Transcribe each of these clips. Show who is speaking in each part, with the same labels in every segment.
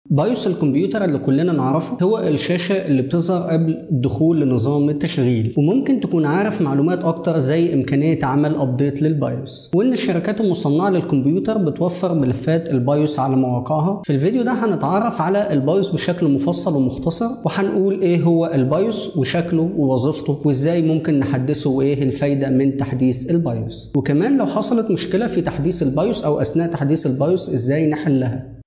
Speaker 1: بايوس الكمبيوتر اللي كلنا نعرفه هو الشاشة اللي بتظهر قبل الدخول لنظام التشغيل، وممكن تكون عارف معلومات أكتر زي إمكانية عمل أبديت للبايوس، وإن الشركات المصنعة للكمبيوتر بتوفر ملفات البايوس على مواقعها. في الفيديو ده هنتعرف على البايوس بشكل مفصل ومختصر، وهنقول إيه هو البايوس وشكله ووظيفته وإزاي ممكن نحدثه وإيه الفايدة من تحديث البايوس، وكمان لو حصلت مشكلة في تحديث البايوس أو أثناء تحديث البايوس إزاي نحلها.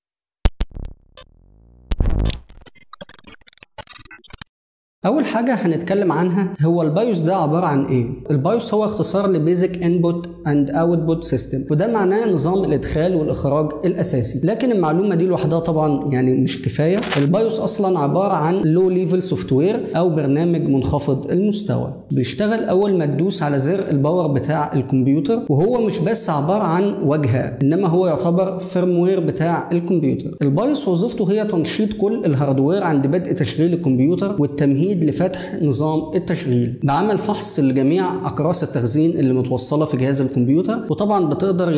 Speaker 1: أول حاجة هنتكلم عنها هو البايوس ده عبارة عن إيه؟ البايوس هو اختصار لبيزك انبوت اند اوتبوت سيستم، وده معناه نظام الإدخال والإخراج الأساسي، لكن المعلومة دي لوحدها طبعا يعني مش كفاية. البايوس أصلا عبارة عن لو ليفل سوفت وير أو برنامج منخفض المستوى، بيشتغل أول ما تدوس على زر الباور بتاع الكمبيوتر، وهو مش بس عبارة عن واجهة إنما هو يعتبر فيرموير بتاع الكمبيوتر. البايوس وظيفته هي تنشيط كل الهاردوير عند بدء تشغيل الكمبيوتر والتمهيد لفتح نظام التشغيل بعمل فحص لجميع اقراص التخزين اللي متوصله في جهاز الكمبيوتر. وطبعا بنقدر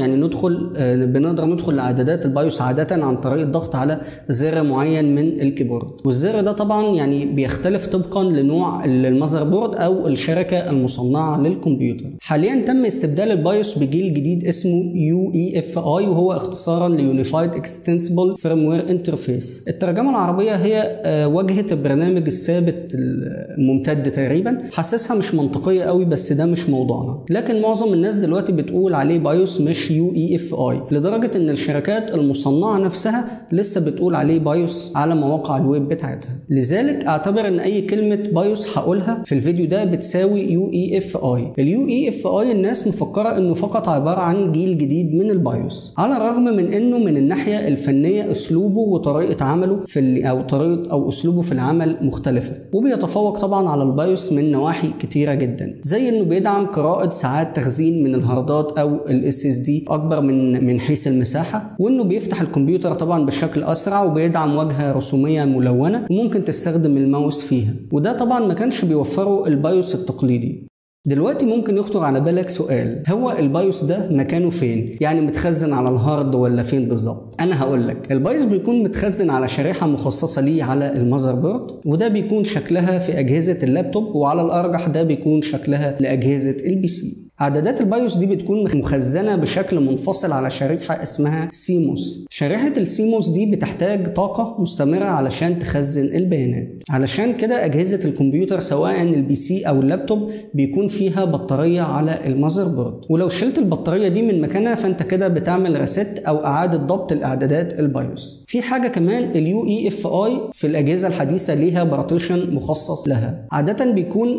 Speaker 1: ندخل لاعدادات البايوس عاده عن طريق الضغط على زر معين من الكيبورد، والزر ده طبعا يعني بيختلف طبقا لنوع المذر بورد او الشركه المصنعه للكمبيوتر. حاليا تم استبدال البايوس بجيل جديد اسمه UEFI، وهو اختصارا ليونيفايد اكستنسبل فيرموير انترفيس. الترجمه العربيه هي واجهه البرنامج الثابت الممتد تقريبا. حاسسها مش منطقيه قوي بس ده مش موضوعنا، لكن معظم الناس دلوقتي بتقول عليه بايوس مش UEFI، لدرجه ان الشركات المصنعه نفسها لسه بتقول عليه بايوس على مواقع الويب بتاعتها. لذلك اعتبر ان اي كلمه بايوس هقولها في الفيديو ده بتساوي UEFI. UEFI الناس مفكره انه فقط عباره عن جيل جديد من البايوس، على الرغم من انه من الناحيه الفنيه اسلوبه وطريقه عمله او اسلوبه في العمل مختلفه، وبيتفوق طبعا على البايوس من نواحي كتيرة جدا، زي انه بيدعم قراءة ساعات تخزين من الهاردات او SSD اكبر من حيث المساحة، وانه بيفتح الكمبيوتر طبعا بشكل اسرع، وبيدعم واجهة رسومية ملونة وممكن تستخدم الماوس فيها، وده طبعا ما كانش بيوفره البايوس التقليدي. دلوقتي ممكن يخطر على بالك سؤال، هو البايوس ده مكانه فين؟ يعني متخزن على الهارد ولا فين بالظبط؟ انا هقول لك، البايوس بيكون متخزن على شريحه مخصصه ليه على المذر بورد، وده بيكون شكلها في اجهزه اللابتوب، وعلى الارجح ده بيكون شكلها لاجهزه البي سي. اعدادات البايوس دي بتكون مخزنه بشكل منفصل على شريحه اسمها سيموس. شريحه السيموس دي بتحتاج طاقه مستمره علشان تخزن البيانات، علشان كده اجهزه الكمبيوتر سواء البي سي او اللابتوب بيكون فيها بطاريه على المذر بورد، ولو شلت البطاريه دي من مكانها فانت كده بتعمل ريست او اعاده ضبط الاعدادات البايوس. في حاجه كمان UEFI في الاجهزه الحديثه ليها بارتيشن مخصص لها، عاده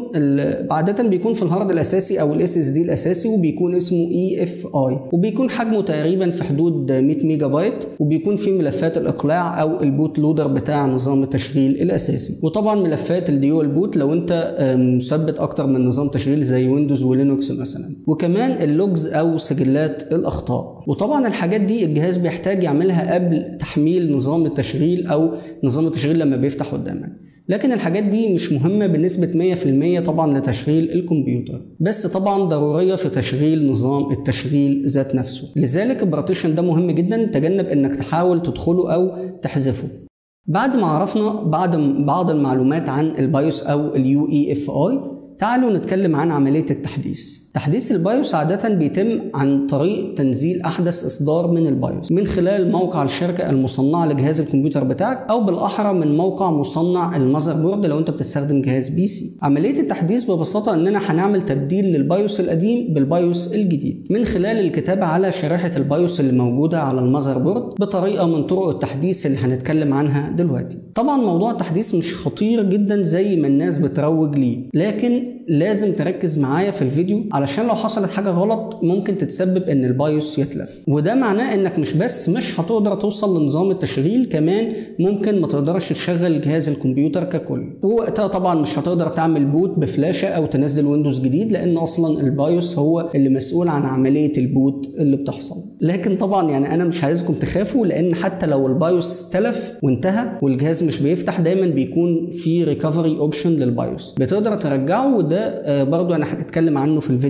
Speaker 1: بيكون في الهارد الاساسي او SSD الاساسي، وبيكون اسمه EFI، وبيكون حجمه تقريبا في حدود 100 ميجا بايت، وبيكون فيه ملفات الاقلاع او البوت لودر بتاع نظام التشغيل الاساسي، وطبعا ملفات الديول بوت لو انت مثبت اكتر من نظام تشغيل زي ويندوز ولينوكس مثلا، وكمان اللوجز او سجلات الاخطاء. وطبعا الحاجات دي الجهاز بيحتاج يعملها قبل تحميل نظام التشغيل او نظام التشغيل لما بيفتح قدامك، لكن الحاجات دي مش مهمة بنسبة 100% طبعا لتشغيل الكمبيوتر، بس طبعا ضرورية في تشغيل نظام التشغيل ذات نفسه. لذلك البارتيشن ده مهم جدا، تجنب انك تحاول تدخله او تحذفه. بعد ما عرفنا بعض المعلومات عن البايوس او UEFI، تعالوا نتكلم عن عملية التحديث. تحديث البايوس عادة بيتم عن طريق تنزيل أحدث إصدار من البايوس من خلال موقع الشركة المصنعة لجهاز الكمبيوتر بتاعك، أو بالأحرى من موقع مصنع المذر بورد لو أنت بتستخدم جهاز بي سي. عملية التحديث ببساطة إننا هنعمل تبديل للبايوس القديم بالبايوس الجديد من خلال الكتابة على شريحة البايوس اللي موجودة على المذر بورد بطريقة من طرق التحديث اللي هنتكلم عنها دلوقتي. طبعا موضوع التحديث مش خطير جدا زي ما الناس بتروج ليه، لكن لازم تركز معايا في الفيديو علشان لو حصلت حاجة غلط ممكن تتسبب ان البايوس يتلف، وده معناه انك مش هتقدر توصل لنظام التشغيل، كمان ممكن ما تقدرش تشغل جهاز الكمبيوتر ككل، ووقتها طبعا مش هتقدر تعمل بوت بفلاشة او تنزل ويندوز جديد، لان اصلا البايوس هو اللي مسؤول عن عملية البوت اللي بتحصل. لكن طبعا يعني انا مش عايزكم تخافوا، لان حتى لو البايوس تلف وانتهى والجهاز مش بيفتح دايما بيكون في ريكفري اوبشن للبايوس بتقدر ترجعه، وده برضو انا هنتكلم عنه في الفيديو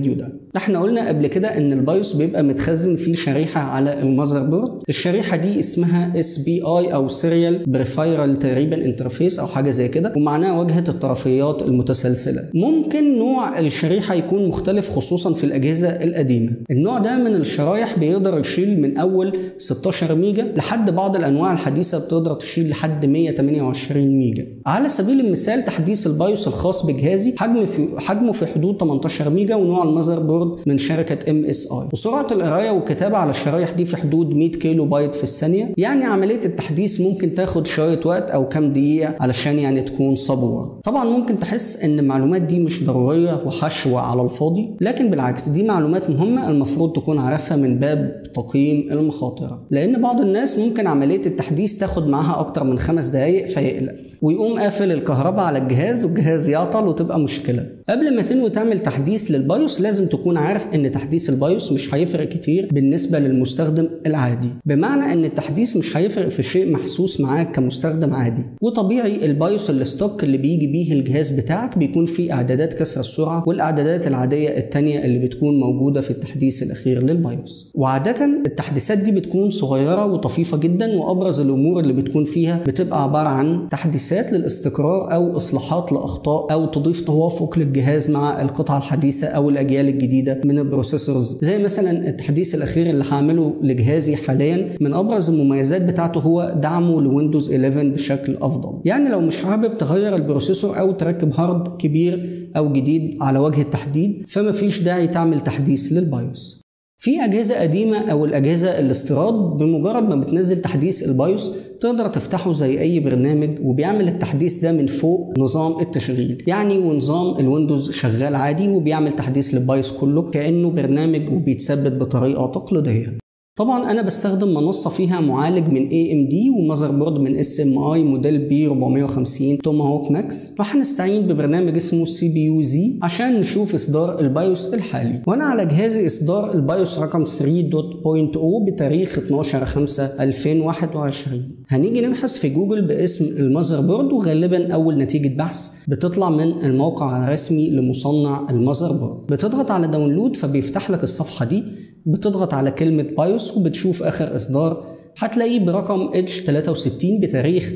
Speaker 1: الفيديو ده. احنا قلنا قبل كده ان البايوس بيبقى متخزن فيه شريحة على المذر بورد. الشريحة دي اسمها SPI او Serial Peripheral تقريبا انترفيس او حاجة زي كده، ومعناها واجهة الطرفيات المتسلسلة. ممكن نوع الشريحة يكون مختلف خصوصا في الأجهزة القديمة. النوع ده من الشرايح بيقدر يشيل من اول 16 ميجا لحد بعض الانواع الحديثة بتقدر تشيل لحد 128 ميجا. على سبيل المثال تحديث البايوس الخاص بجهازي حجمه في حدود 18 ميجا، ونوع المذر بورد من شركة MSI، وسرعة القراية والكتابة على الشرايح دي في حدود 100 كيلو بايت في الثانية. يعني عملية التحديث ممكن تاخد شوية وقت او كام دقيقة علشان يعني تكون صبورة. طبعا ممكن تحس ان المعلومات دي مش ضرورية وحشوة على الفاضي، لكن بالعكس دي معلومات مهمة المفروض تكون عارفها من باب تقييم المخاطر، لان بعض الناس ممكن عملية التحديث تاخد معاها اكتر من 5 دقايق فيقلق ويقوم قافل الكهرباء على الجهاز والجهاز يعطل وتبقى مشكلة. قبل ما تنوي تعمل تحديث للبايوس لازم تكون عارف ان تحديث البايوس مش هيفرق كتير بالنسبة للمستخدم العادي، بمعنى ان التحديث مش هيفرق في شيء محسوس معاك كمستخدم عادي. وطبيعي البايوس الستوك اللي بيجي بيه الجهاز بتاعك بيكون فيه اعدادات كسر السرعة والاعدادات العادية التانية اللي بتكون موجودة في التحديث الاخير للبايوس. وعادة التحديثات دي بتكون صغيرة وطفيفة جدا، وابرز الامور اللي بتكون فيها بتبقى عبارة عن تحديثات للاستقرار او اصلاحات لاخطاء او تضيف توافق للجهاز مع القطعة الحديثة او الاجيال الجديدة من البروسيسورز. زي مثلا التحديث الاخير اللي هعمله لجهازي حاليا من ابرز المميزات بتاعته هو دعمه لويندوز 11 بشكل افضل. يعني لو مش حابب تغير البروسيسور او تركب هارد كبير او جديد على وجه التحديد فما فيش داعي تعمل تحديث للبايوس. في أجهزة قديمة أو الأجهزة الاستيراد بمجرد ما بتنزل تحديث البايوس تقدر تفتحه زي أي برنامج، وبيعمل التحديث ده من فوق نظام التشغيل يعني، ونظام الويندوز شغال عادي وبيعمل تحديث للبايوس كله كأنه برنامج وبيتثبت بطريقة تقليدية. طبعا انا بستخدم منصه فيها معالج من AMD ومذر بورد من SMI موديل B450 توماهوك ماكس، فهنستعين ببرنامج اسمه CPU-Z عشان نشوف اصدار البايوس الحالي. وانا على جهازي اصدار البايوس رقم 3.0 بتاريخ 12/5/2021. هنيجي نبحث في جوجل باسم المذر بورد، وغالبا اول نتيجه بحث بتطلع من الموقع الرسمي لمصنع المذر بورد. بتضغط على داونلود فبيفتح لك الصفحه دي، بتضغط على كلمة بايوس وبتشوف آخر إصدار، هتلاقيه برقم H63 بتاريخ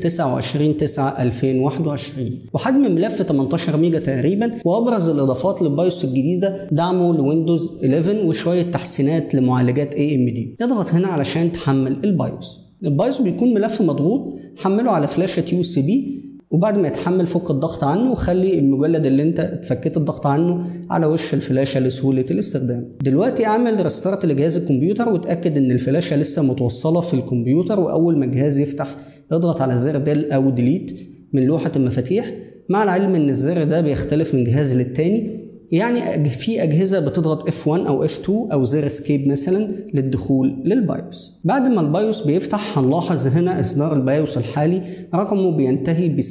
Speaker 1: 29/9/2021 وحجم ملف 18 ميجا تقريبا. وأبرز الإضافات للبايوس الجديدة دعمه لويندوز 11 وشوية تحسينات لمعالجات AMD. اضغط هنا علشان تحمل البايوس. البايوس بيكون ملف مضغوط، حمله على فلاشة USB، وبعد ما يتحمل فك الضغط عنه وخلي المجلد اللي انت اتفكيت الضغط عنه على وش الفلاشة لسهولة الاستخدام. دلوقتي اعمل ريستارت لجهاز الكمبيوتر وتأكد ان الفلاشة لسه متوصلة في الكمبيوتر، واول ما الجهاز يفتح اضغط على زر ديل او ديليت من لوحة المفاتيح، مع العلم ان الزر ده بيختلف من جهاز للتاني. يعني في أجهزة بتضغط F1 أو F2 أو زر اسكيب مثلا للدخول للبايوس. بعد ما البايوس بيفتح هنلاحظ هنا إصدار البايوس الحالي رقمه بينتهي ب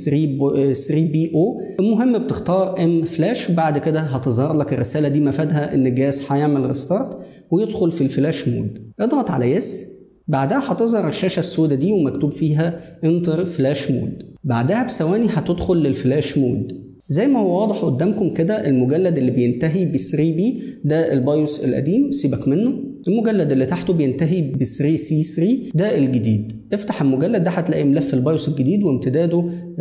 Speaker 1: 3BO. المهم بتختار M فلاش، وبعد كده هتظهر لك الرسالة دي مفادها إن الجهاز هيعمل ريستارت ويدخل في الفلاش مود. اضغط على يس، بعدها هتظهر الشاشة السوداء دي ومكتوب فيها انتر فلاش مود. بعدها بثواني هتدخل للفلاش مود. زي ما هو واضح قدامكم كده المجلد اللي بينتهي ب 3B ده البايوس القديم، سيبك منه. المجلد اللي تحته بينتهي ب 3C3 ده الجديد. افتح المجلد ده هتلاقي ملف البايوس الجديد وامتداده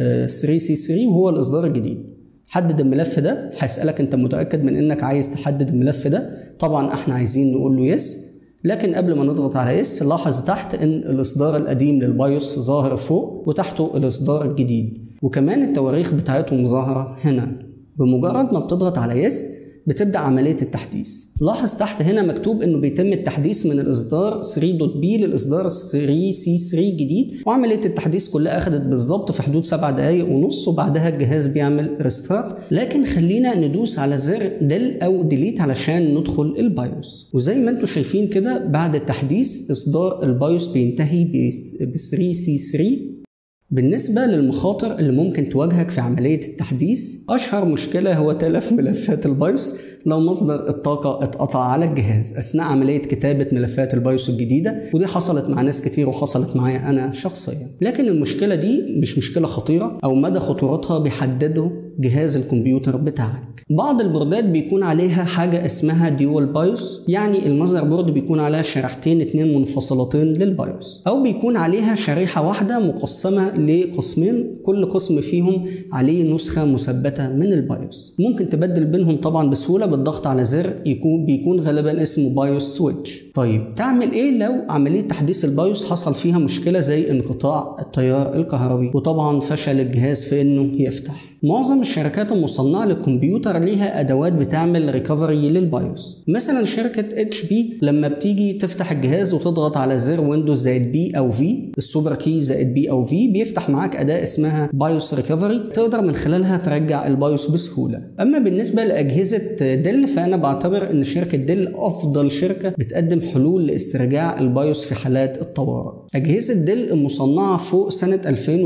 Speaker 1: 3C3 وهو الإصدار الجديد. حدد الملف ده، هيسألك انت متأكد من انك عايز تحدد الملف ده؟ طبعا احنا عايزين نقول له يس، لكن قبل ما نضغط على يس لاحظ تحت ان الإصدار القديم للبايوس ظاهر فوق وتحته الإصدار الجديد، وكمان التواريخ بتاعتهم ظاهرة هنا. بمجرد ما بتضغط على يس بتبدأ عملية التحديث. لاحظ تحت هنا مكتوب انه بيتم التحديث من الإصدار 3.B للإصدار 3C3 جديد، وعملية التحديث كلها أخدت بالظبط في حدود 7 دقايق ونص، وبعدها الجهاز بيعمل ريستارت. لكن خلينا ندوس على زر ديل أو ديليت علشان ندخل البايوس. وزي ما انتم شايفين كده بعد التحديث إصدار البايوس بينتهي ب 3C3. بالنسبة للمخاطر اللي ممكن تواجهك في عملية التحديث، أشهر مشكلة هو تلف ملفات البايوس لو مصدر الطاقة اتقطع على الجهاز أثناء عملية كتابة ملفات البايوس الجديدة، ودي حصلت مع ناس كتير وحصلت معايا أنا شخصيا. لكن المشكلة دي مش مشكلة خطيرة، أو مدى خطورتها بيحدده جهاز الكمبيوتر بتاعك. بعض البوردات بيكون عليها حاجة اسمها ديوال بايوس، يعني المذر بورد بيكون عليها شريحتين 2 منفصلتين للبايوس، او بيكون عليها شريحة واحدة مقسمة لقسمين كل قسم فيهم عليه نسخة مثبتة من البايوس. ممكن تبدل بينهم طبعا بسهولة بالضغط على زر بيكون غالبا اسمه بايوس سويتش. طيب تعمل ايه لو عملية تحديث البايوس حصل فيها مشكلة زي انقطاع التيار الكهربي وطبعا فشل الجهاز في انه يفتح؟ معظم الشركات المصنعة للكمبيوتر ليها ادوات بتعمل ريكفري للبايوس. مثلا شركة HP لما بتيجي تفتح الجهاز وتضغط على زر ويندوز زائد بي او في، السوبر كي زائد بي او في، بيفتح معاك اداة اسمها بايوس ريكفري تقدر من خلالها ترجع البايوس بسهولة. اما بالنسبة لاجهزة ديل فانا بعتبر ان شركة ديل افضل شركة بتقدم حلول لاسترجاع البايوس في حالات الطوارئ. اجهزة ديل المصنعة فوق سنة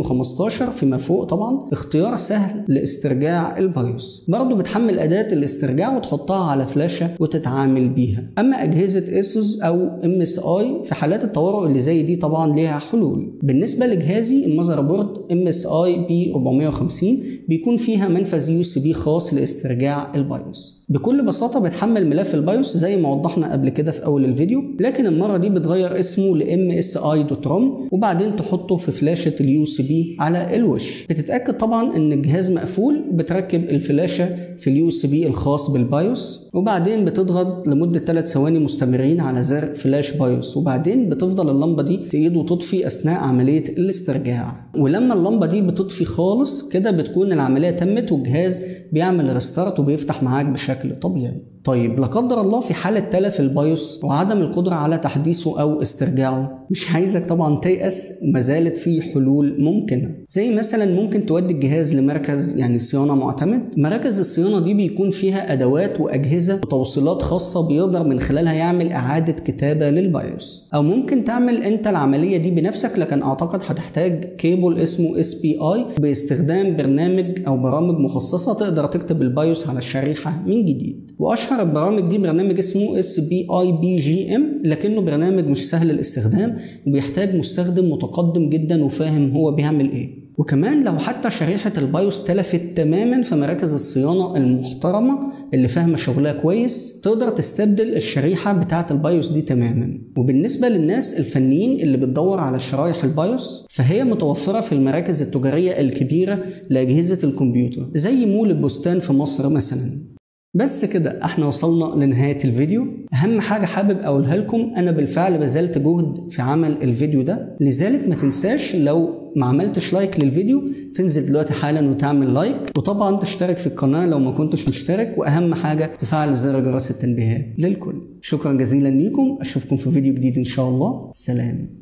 Speaker 1: 2015 فيما فوق طبعا اختيار سهل لاسترجاع البايوس، برضو بتحمل اداة الاسترجاع وتحطها على فلاشة وتتعامل بيها. اما اجهزة ايسوس او MSI في حالات الطوارئ اللي زي دي طبعا ليها حلول. بالنسبة لجهازي المذر بورد MSI B450 بيكون فيها منفذ USB خاص لاسترجاع البايوس. بكل بساطة بتحمل ملف البايوس زي ما وضحنا قبل كده في اول الفيديو، لكن المرة دي بتغير اسمه ل MSI.ROM وبعدين تحطه في فلاشة USB على الوش. بتتأكد طبعا ان الجهاز مقفول، بتركب الفلاشة في USB الخاص بالبايوس وبعدين بتضغط لمدة 3 ثواني مستمرين على زر فلاش بايوس، وبعدين بتفضل اللمبة دي تقيد وتطفي اثناء عملية الاسترجاع. ولما اللمبة دي بتطفي خالص كده بتكون العملية تمت والجهاز بيعمل ريستارت وبيفتح معاك بشكل طبيعي. طيب لا قدر الله في حالة تلف البايوس وعدم القدرة على تحديثه أو استرجاعه، مش عايزك طبعا تيأس، ما زالت في حلول ممكنة. زي مثلا ممكن تودي الجهاز لمركز صيانة معتمد. مراكز الصيانة دي بيكون فيها أدوات وأجهزة وتوصيلات خاصة بيقدر من خلالها يعمل إعادة كتابة للبايوس، أو ممكن تعمل أنت العملية دي بنفسك، لكن أعتقد هتحتاج كيبل اسمه SPI باستخدام برنامج أو برامج مخصصة تقدر تكتب البايوس على الشريحة من جديد. وأشهر البرامج دي برنامج اسمه SPI-BGM، لكنه برنامج مش سهل الاستخدام وبيحتاج مستخدم متقدم جدا وفاهم هو بيعمل ايه. وكمان لو حتى شريحة البايوس تلفت تماما فمراكز الصيانة المحترمة اللي فاهمة شغلها كويس تقدر تستبدل الشريحة بتاعة البايوس دي تماما. وبالنسبة للناس الفنيين اللي بتدور على شرايح البايوس فهي متوفرة في المراكز التجارية الكبيرة لأجهزة الكمبيوتر زي مول البستان في مصر مثلا. بس كده احنا وصلنا لنهاية الفيديو. اهم حاجة حابب اقولها لكم، انا بالفعل بذلت جهد في عمل الفيديو ده، لذلك ما تنساش لو ما عملتش لايك للفيديو تنزل دلوقتي حالا وتعمل لايك، وطبعا تشترك في القناة لو ما كنتش مشترك، واهم حاجة تفعل زر جرس التنبيهات للكل. شكرا جزيلا ليكم، اشوفكم في فيديو جديد ان شاء الله. سلام.